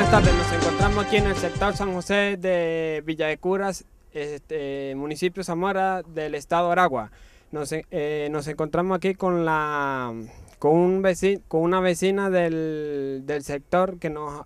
Buenas tardes, nos encontramos aquí en el sector San José de Villa de Curas, municipio Zamora del estado Aragua. Nos encontramos aquí con una vecina del sector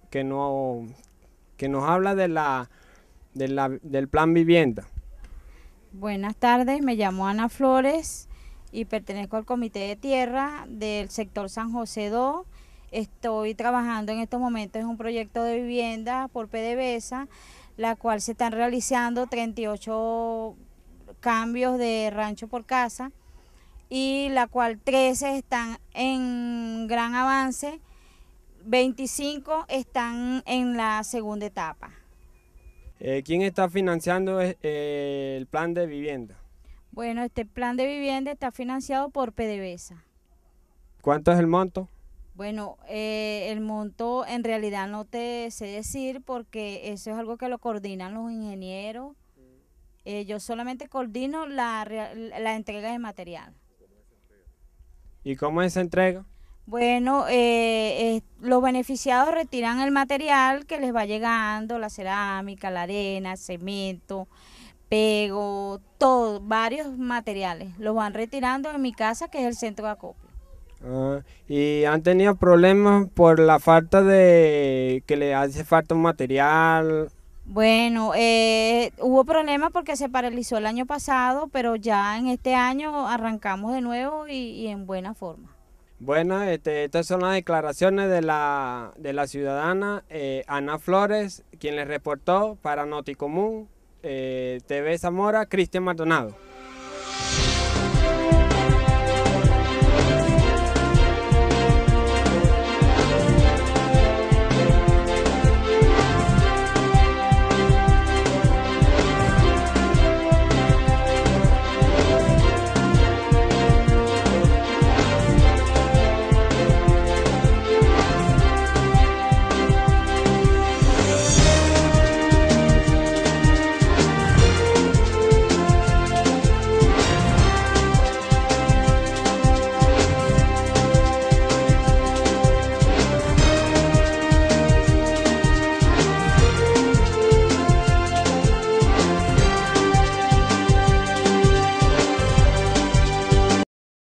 que nos habla del plan vivienda. Buenas tardes, me llamo Ana Flores y pertenezco al Comité de Tierra del sector San José 2. Estoy trabajando en estos momentos en un proyecto de vivienda por PDVSA, la cual se están realizando 38 cambios de rancho por casa y la cual 13 están en gran avance, 25 están en la segunda etapa. ¿Quién está financiando el plan de vivienda? Bueno, este plan de vivienda está financiado por PDVSA. ¿Cuánto es el monto? Bueno, el monto en realidad no te sé decir porque eso es algo que lo coordinan los ingenieros. Yo solamente coordino la entrega de material. ¿Y cómo es esa entrega? Bueno, los beneficiados retiran el material que les va llegando, la cerámica, la arena, cemento, pego, todo, varios materiales. Los van retirando en mi casa, que es el centro de acopio. ¿Y han tenido problemas por la falta de que le hace falta un material? Bueno, hubo problemas porque se paralizó el año pasado, pero ya en este año arrancamos de nuevo y en buena forma. Bueno, estas son las declaraciones de la ciudadana Ana Flores, quien les reportó para Noticomún, TV Zamora, Cristian Maldonado.